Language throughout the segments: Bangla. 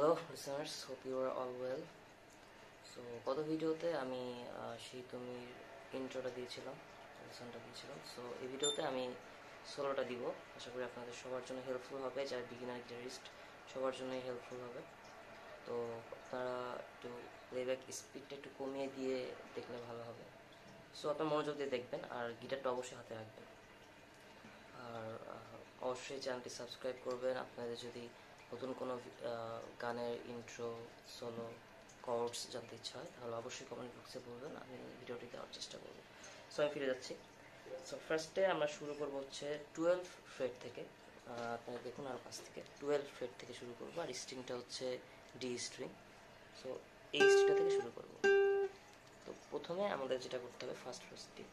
Hello listeners, hope you are all well. So গত ভিডিওতে আমি সেই তুমি ইন্ট্রোটা দিয়েছিলাম, লেসনটা দিয়েছিলাম। সো এই ভিডিওতে আমি সোলোটা দিব। আশা করি আপনাদের সবার জন্য হেল্পফুল হবে, যারা বিগিনার গিটারিস্ট সবার জন্যই হেল্পফুল হবে। তো আপনারা একটু প্লেব্যাক স্পিডটা একটু কমিয়ে দিয়ে দেখলে ভালো হবে। সো আপনার মনোযোগ দিয়ে দেখবেন আর গিটারটা অবশ্যই হাতে রাখবেন। আর অবশ্যই চ্যানেলটি সাবস্ক্রাইব করবেন। আপনাদের যদি নতুন কোনো গানের ইন্ট্রো, সোলো, কর্ডস জানতে ইচ্ছা হয় তাহলে অবশ্যই কমেন্ট বক্সে বলবেন, আমি ভিডিওটি দেওয়ার চেষ্টা করব। সো আমি ফিরে যাচ্ছি। সো ফার্স্টে আমরা শুরু করব হচ্ছে 12 ফ্রেট থেকে। আপনারা দেখুন আর পাশ থেকে 12 ফ্রেট থেকে শুরু করবো, আর স্ট্রিংটা হচ্ছে ডি স্ট্রিং। সো এই স্ট্রিংটা থেকে শুরু করব। তো প্রথমে আমাদের যেটা করতে হবে, ফার্স্ট ফ্রেটটি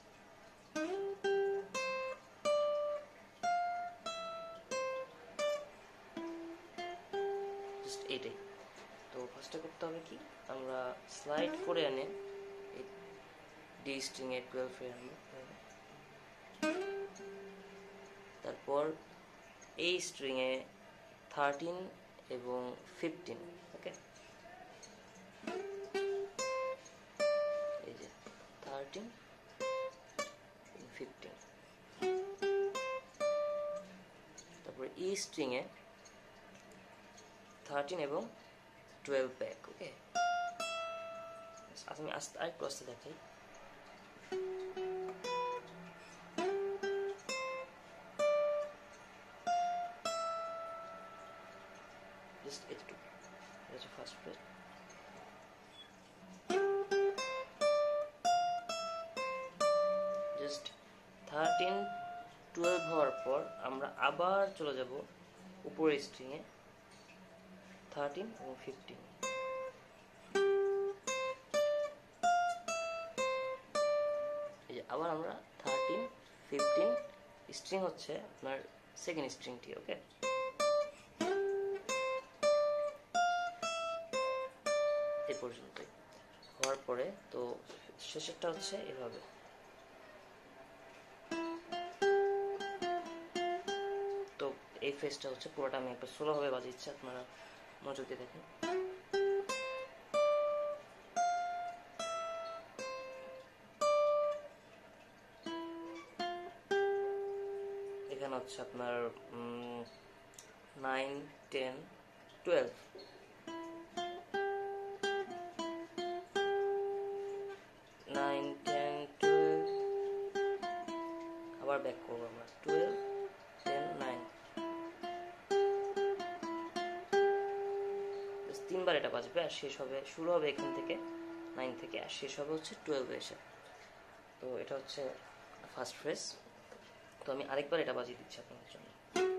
জাস্ট এইটাই। তো ফার্স্টে করতে হবে কি, আমরা স্লাইড করে এনে ডি স্ট্রিং এ 12 এ আনবো। তারপর এই স্ট্রিং এ 13 এবং 15, ওকে, এই যে 13 15। তারপর এই স্ট্রিং এ 13 এবং 12 ব্যাক, ওকে। আমি আরেকটু আস্তে দেখাই। জাস্ট একটু, এটা হচ্ছে ফার্স্ট ফ্রেট। জাস্ট 13 12 হওয়ার পর আমরা আবার চলে যাব উপরের স্ট্রিং এ 13 এবং 15। এই যে আবার আমরা 13 15, স্ট্রিং হচ্ছে আপনার সেকেন্ড স্ট্রিংটি, ওকে। এই পর্যন্তই হওয়ার পরে তো শেষেরটা হচ্ছে এভাবে। তো এই ফ্রেজটা হচ্ছে পুরোটা আমি একবার সোলো ভাবে বাজাচ্ছি, আপনারা মনোযোগ দিয়ে দেখেন। এখানে হচ্ছে আপনার 9 10 12, আবার ব্যাক করবো আমরা 12 10 9, তিনবার এটা বাজবে আর শেষ হবে, শুরু হবে এখান থেকে 9 থেকে আর শেষ হবে হচ্ছে 12 এসে। তো এটা হচ্ছে ফার্স্ট ফ্রেজ। তো আমি আরেকবার এটা বাজিয়ে দিচ্ছি আপনাদের জন্য।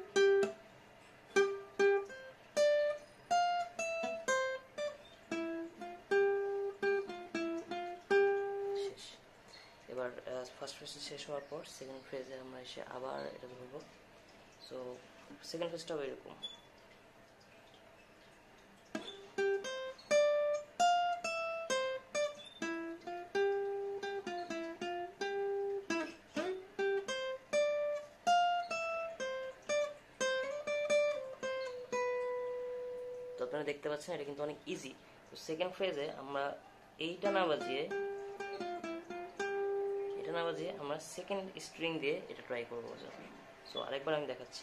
শেষ। এবার ফার্স্ট ফ্রেজ শেষ হওয়ার পর সেকেন্ড ফ্রেজে আমরা এসে আবার এটা ধরবো। সো সেকেন্ড ফ্রেজটাও এরকম। তো আপনারা দেখতে পাচ্ছেন এটা কিন্তু অনেক ইজি। তো সেকেন্ড ফ্রেজে আমরা এটা না বাজিয়ে আমরা সেকেন্ড স্ট্রিং দিয়ে এটা ট্রাই করবো বাজাতে। সো আরেকবার আমি দেখাচ্ছি।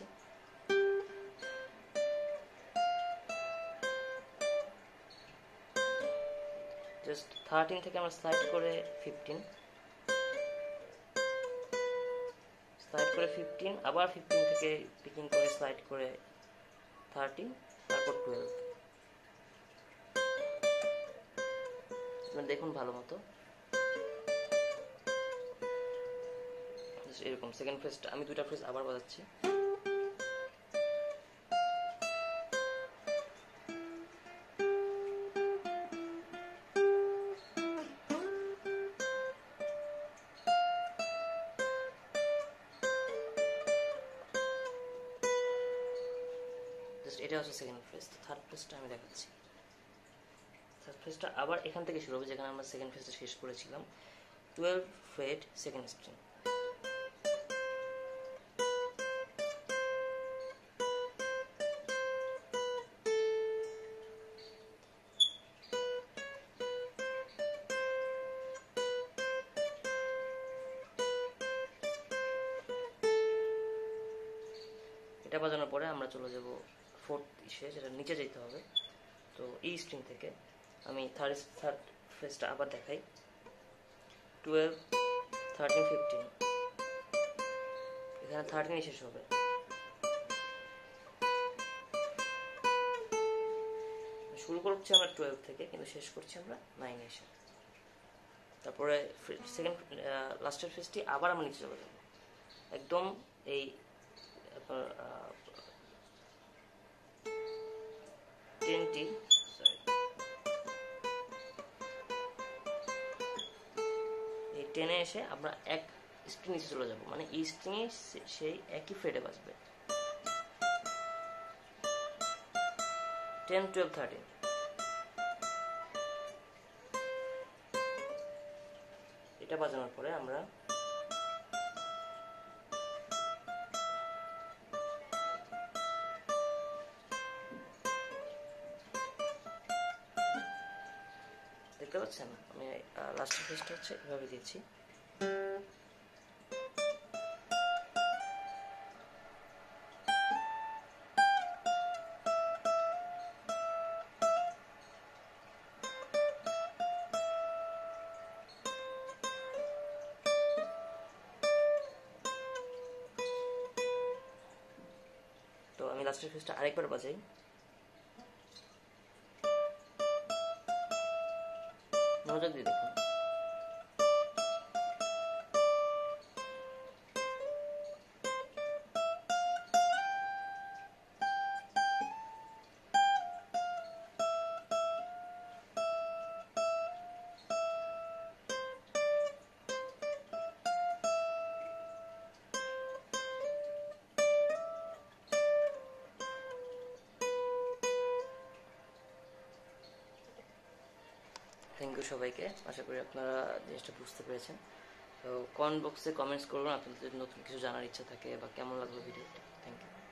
জাস্ট 13 থেকে আমরা স্লাইড করে 15, আবার 15 থেকে পিকিং করে স্লাইড করে 13, তারপর 12। দেখুন ভালো মতো এরকম। সেকেন্ড ফ্রেজটা আমি দুইটা ফ্রেজ আবার বাজাচ্ছি। এটা হচ্ছে সেকেন্ড ফ্রেজ। থার্ড ফ্রেজটা আমি দেখাচ্ছি। থার্ড ফ্রেজটা আবার এখান থেকে শুরু হবে যেখানে আমরা সেকেন্ড ফ্রেজটা শেষ করেছিলাম, 12 ফ্রেট সেকেন্ড স্ট্রিং। এটা বাজানোর পরে আমরা চলে যাব ফোর্থ ইসে, যেটা নিচে যেতে হবে। তো এই স্ট্রিং থেকে আমি থার্ড ফ্রেজটা আবার দেখাই, 12, 13, 15, এখানে 13 শেষ হবে। শুরু করছি আমরা 12 থেকে, কিন্তু শেষ করছি আমরা 9 এসে। তারপরে সেকেন্ড লাস্টের ফ্রেজটি আবার আমরা নিচে চলে যাব, একদম এই আপনার 10টি, এই 10-এ এসে আমরা এক স্ট্রিং নিচে চলে যাব, মানে এই স্ট্রিংয়ে সেই একই ফ্রেডে বাজবে 10, 12, 13। এটা বাজানোর পরে আমরা দেখতে পাচ্ছেন, আমি লাস্টের ফ্রেজটা হচ্ছে এভাবে দিয়েছি। তো আমি লাস্টের ফ্রেজটা আরেকবার বাজাই, মনোযোগ দিয়ে দেখুন। থ্যাংক ইউ সবাইকে, আশা করি আপনারা জিনিসটা বুঝতে পেরেছেন। তো কমেন্ট বক্সে কমেন্টস করুন আপনাদের যদি নতুন কিছু জানার ইচ্ছা থাকে বা কেমন লাগলো ভিডিওটা। Thank you.